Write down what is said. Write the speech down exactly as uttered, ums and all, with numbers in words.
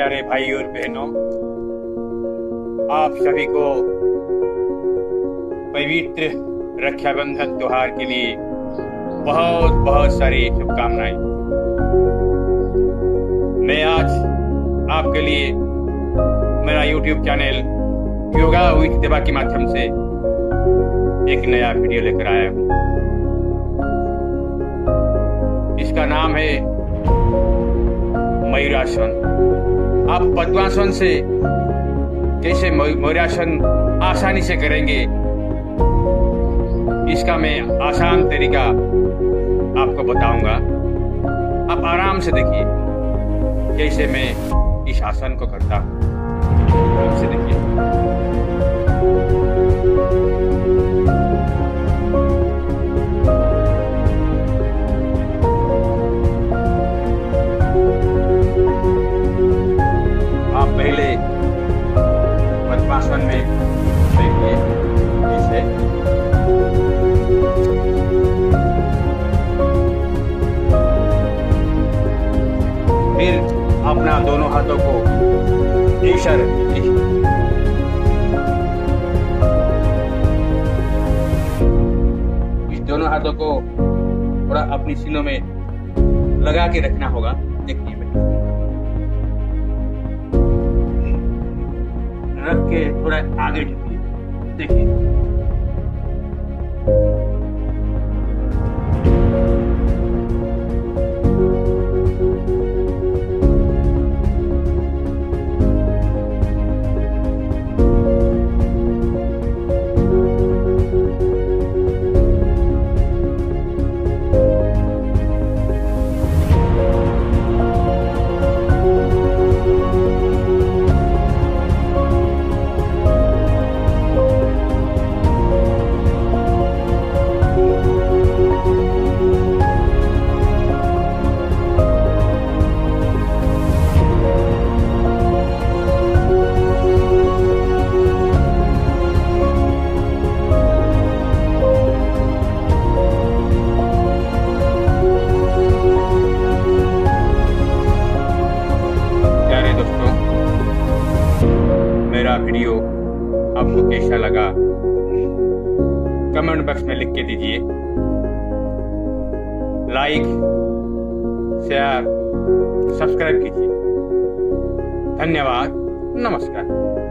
प्यारे भाई और बहनों, आप सभी को पवित्र रक्षाबंधन त्योहार के लिए बहुत बहुत सारी शुभकामनाएं। मैं आज आपके लिए मेरा यूट्यूब चैनल योगा विद देवा के माध्यम से एक नया वीडियो लेकर आया हूँ। इसका नाम है मयूरासन। आप पद्मासन से कैसे मयूरासन आसानी से करेंगे, इसका मैं आसान तरीका आपको बताऊंगा। आप आराम से देखिए कैसे मैं इस आसन को करता हूँ। आराम से देखिए। आप पहले पद्मासन में बैठिए ऐसे। फिर अपना दोनों हाथों को ऐसा रखिए। इस दोनों हाथों को थोड़ा अपनी सीनों में लगा के रखना होगा। देखिए रख के थोड़ा आगे झुकिए। देखिए मेरा वीडियो आपको कैसा लगा कमेंट बॉक्स में लिख के दीजिए। लाइक, शेयर, सब्सक्राइब कीजिए। धन्यवाद। नमस्कार।